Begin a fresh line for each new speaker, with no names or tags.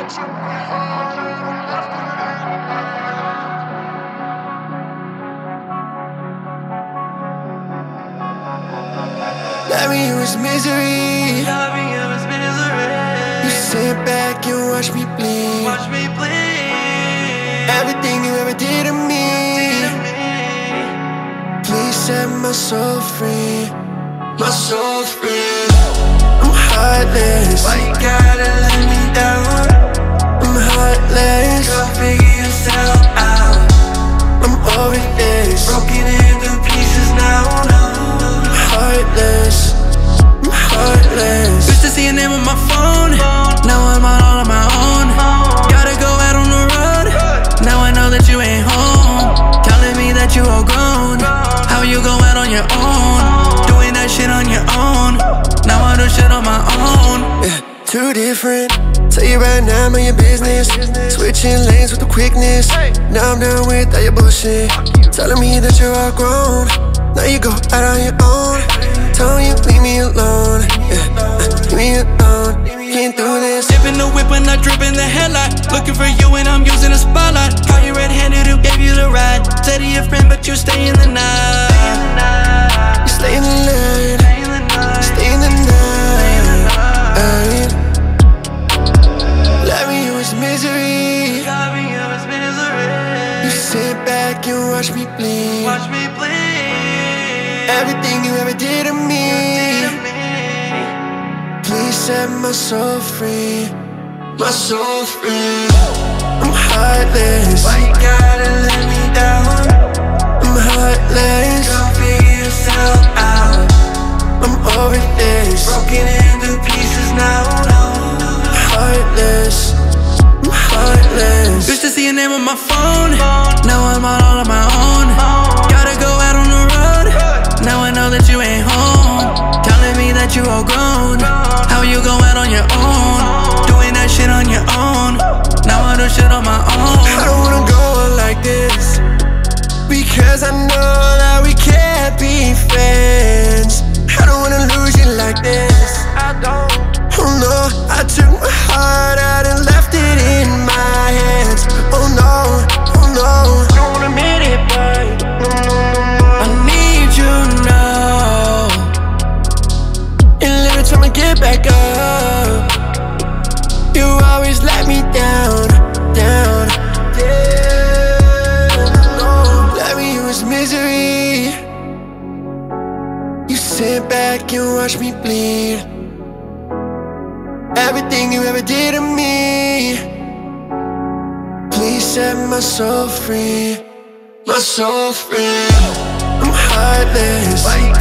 Loving you is misery.
Loving you is misery.
You sit back and watch me bleed.
Watch me bleed.
Everything you ever did to me. Please set my soul free. My soul free. I'm heartless.
Why you gotta let me down?
I'm heartless.
Go figure yourself out.
I'm over this.
Broken into pieces now.
Heartless. I'm heartless.
Used to see your name on my phone. Now I'm all on my own. Gotta go out on the road. Now I know that you ain't home. Telling me that you all grown. How you go out on your own? Doing that shit on your own. Now I do shit on my own.
Yeah, too different. Tell you right now, I'm on your business. Switching lanes with the quickness. Now I'm done with all your bullshit. Telling me that you're all grown. Now you go out on your own. Telling you, leave me alone. Yeah, leave me alone. Can't do this.
Dipping the whip and I drip in the headlight. Looking for you and I'm using a spotlight. Caught you red-handed, who gave you the ride? Said to your friend, but you stay in the night.
You stay in the night. Stay in the night. Loving you is misery.
Loving you is misery.
You sit back and watch me bleed.
Watch me bleed.
Everything you ever did to me. Please set my soul free. My soul free. I'm heartless.
Why you gotta let me down?
I'm heartless.
Go figure yourself out.
I'm over this.
Broken into pieces now.
Heartless. I'm heartless.
Used to see your name on my phone. Now I'm all on my own. Gotta go out on the road. Now I know that you ain't home. Telling me that you all grown. How you go out on your own? Doing that shit on your own. Now I do shit on my own.
I don't wanna go on like this, because I know that we can't be friends. I don't wanna lose you like this. I don't. Oh no, I took my heart out and left it in my hands. Oh no, oh no. Don't wanna admit it, but no, no, no, no.
I need you now.
And every time I get back up, you always let me down, down. Yeah, no. Loving you is misery. You sit back and watch me bleed. Everything you ever did to me. Please set my soul free. My soul free. I'm heartless.
Why you